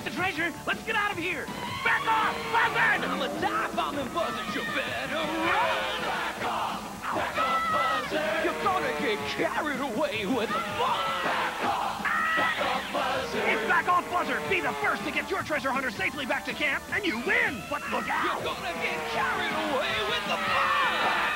got the treasure. Let's get out of here. Back off, Buzzard! I'm a dive bombing Buzzard. You better run. Back off, Buzzard. You're gonna get carried away with the fun. Back off, Buzzard. It's back off, Buzzard. Be the first to get your treasure hunter safely back to camp, and you win. But look out! You're gonna get carried away with the fun.